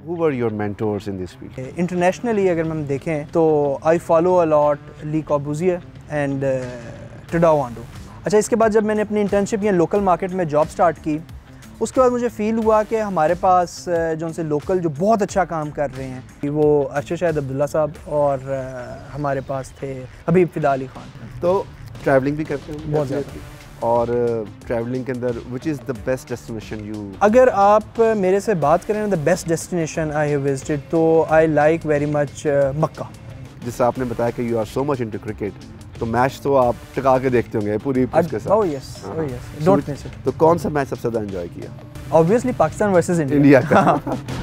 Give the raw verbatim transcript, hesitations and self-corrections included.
Who were your mentors in this field? Internationally अगर हम देखें तो I follow a lot Lee Corbusier and Tadao Ando. अच्छा, इसके बाद जब मैंने अपनी इंटर्नशिप या लोकल मार्केट में जॉब स्टार्ट की, उसके बाद मुझे फ़ील हुआ कि हमारे पास जो उनसे लोकल जो बहुत अच्छा काम कर रहे हैं वो अर्शद शाहिद अब्दुल्ला साहब और हमारे पास थे हबीब फिदा अली खान। तो ट्रैवलिंग भी करते हैं बहुत ज़्यादा। और ट्रैवलिंग के अंदर which is the best destination you? अगर आप मेरे से बात करें the best destination I have visited तो I like very much Mecca. जिससे आपने बताया कि you are so much into cricket, तो मैच तो आप टिका के देखते होंगे पूरी उसके साथ। Oh yes, oh yes, don't miss it. तो कौन सा मैच सबसे ज़्यादा एंजॉय किया? ऑब्वियसली पाकिस्तान वर्सेस इंडिया का।